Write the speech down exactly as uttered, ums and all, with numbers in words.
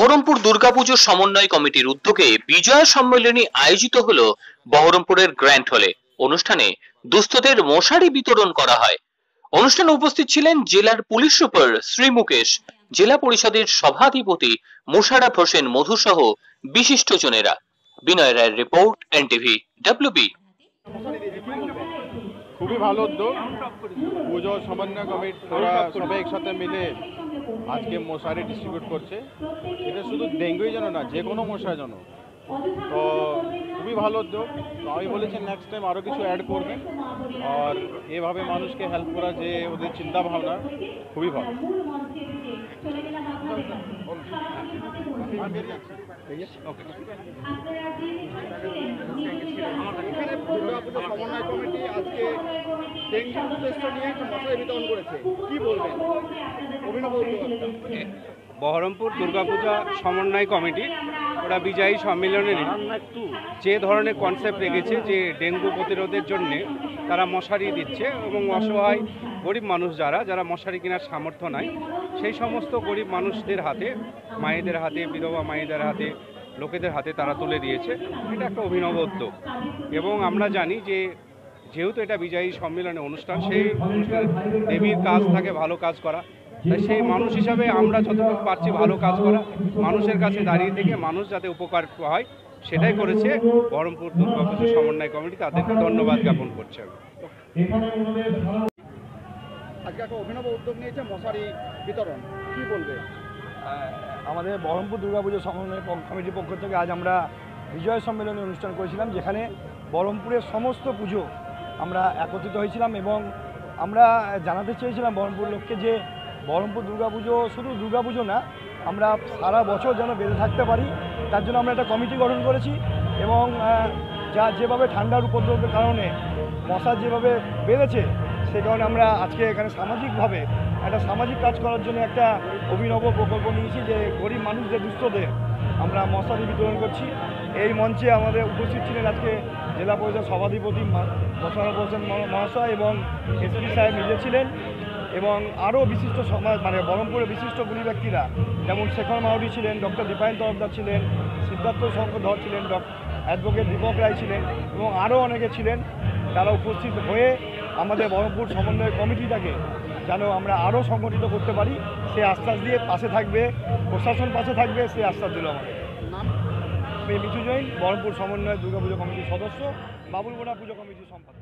বহরমপুর দুর্গাপুজো সমন্বয় কমিটির উদ্যোগে বিজয় সম্মেলনী আয়োজিত হলো বহরমপুরের গ্র্যান্ড হলে। অনুষ্ঠানে দুস্থদের মশারি বিতরণ করা হয়। অনুষ্ঠানে উপস্থিত ছিলেন জেলার পুলিশ সুপার শ্রী মুকেশ, জেলা পরিষদের সভাধিপতি মোশাররফ হোসেন মধু সহ বিশিষ্টজনেরা। বিনয় রায়ের রিপোর্ট, এনটিভি ডব্লিউবি। খুবই ভালো উদ্যোগ। পুজো সমন্বয় কমিটি ওরা সবাই একসাথে মিলে আজকে মশারি ডিস্ট্রিবিউট করছে। এটা শুধু ডেঙ্গুই যেন না, যে কোনো মশার জন্য, তো খুবই ভালো উদ্যোগ। তো আমি বলেছি নেক্সট টাইম আরও কিছু অ্যাড করবেন, আর এভাবে মানুষকে হেল্প করা যে ওদের চিন্তা ভাবনা খুবই ভালো। সমন্বয় কমিটি আজকে ডেঙ্গু উদ্দেশ্য নিয়ে একটা মশারি বিতরণ করেছে, কি বলবেন? অভিনব বহরমপুর দুর্গাপূজা সমন্বয় কমিটি ওরা বিজয়ী সম্মেলনে যে ধরনের কনসেপ্ট রেখেছে যে ডেঙ্গু প্রতিরোধের জন্যে তারা মশারি দিচ্ছে এবং অসহায় গরিব মানুষ যারা যারা মশারি কেনার সামর্থ্য নাই সেই সমস্ত গরিব মানুষদের হাতে, মায়েদের হাতে, বিধবা মায়েদের হাতে, লোকেদের হাতে তারা তুলে দিয়েছে। এটা একটা অভিনব উদ্যোগ এবং আমরা জানি যে যেহেতু এটা বিজয়ী সম্মেলনের অনুষ্ঠান, সেই অনুষ্ঠানে দেবীর কাজ থাকে ভালো কাজ করা। তাই সেই মানুষ হিসাবে আমরা যতটুকু পারছি ভালো কাজ করা, মানুষের কাছে দাঁড়িয়ে থেকে মানুষ যাতে উপকার হয় সেটাই করেছে বহরমপুর দুর্গাপুজো সমন্বয় কমিটি। তাদেরকে ধন্যবাদ জ্ঞাপন করছে। আজকে একটা অভিনব উদ্যোগ নিয়েছে মশারি বিতরণ, কি বলবে? আমাদের বহরমপুর দুর্গাপুজো সমন্বয় কমিটির পক্ষ থেকে আজ আমরা বিজয় সম্মেলনী অনুষ্ঠান করেছিলাম, যেখানে বহরমপুরের সমস্ত পুজো আমরা একত্রিত হয়েছিলাম এবং আমরা জানাতে চেয়েছিলাম বহরমপুর লোককে যে বহরমপুর দুর্গাপুজো শুধু দুর্গাপুজো না, আমরা সারা বছর যেন বেঁধে থাকতে পারি। তার জন্য আমরা একটা কমিটি গঠন করেছি এবং যা যেভাবে ঠান্ডার উপদ্রবের কারণে মশা যেভাবে বেড়েছে, সে কারণে আমরা আজকে এখানে সামাজিকভাবে একটা সামাজিক কাজ করার জন্য একটা অভিনব প্রকল্প নিয়েছি যে গরিব মানুষদের, দুস্থদের আমরা মশারি বিতরণ করছি। এই মঞ্চে আমাদের উপস্থিত ছিলেন আজকে জেলা পরিষদ সভাধিপতি মোশাররফ হোসেন মহাশয় এবং এসপি সাহেব নিজে ছিলেন এবং আরও বিশিষ্ট সমাজ মানে বহরমপুরের বিশিষ্ট গুণী ব্যক্তিরা যেমন শেখর মাউরি ছিলেন, ডক্টর দীপায়ন তরফদার ছিলেন, সিদ্ধার্থ শঙ্কর ধর ছিলেন, অ্যাডভোকেট দীপক রায় ছিলেন এবং আরও অনেকে ছিলেন। তারা উপস্থিত হয়ে আমাদের বহরমপুর সমন্বয় কমিটিটাকে যেন আমরা আরও সংগঠিত করতে পারি সে আশ্বাস দিয়ে পাশে থাকবে, প্রশাসন পাশে থাকবে, সে আশ্বাস দিল আমাদের। নাম মিঠু জৈন, বহরমপুর সমন্বয় দুর্গাপুজো কমিটির সদস্য, বাবুলবোনা পুজো কমিটির সম্পাদক।